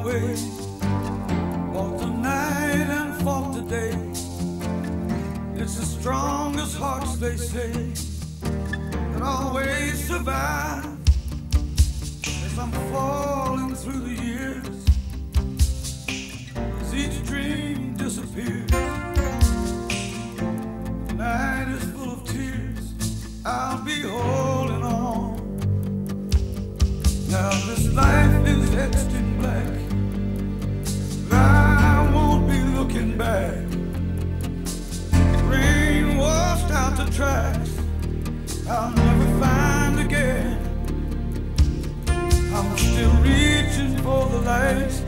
way. Walked the night and fought the day. It's the strongest hearts, they say, that always survive. As I'm falling through the years, as each dream disappears, the night is full of tears, I'll be holding on. Now this life is etched in black, I won't be looking back. Rain washed out the tracks I'll never find again. I'm still reaching for the lights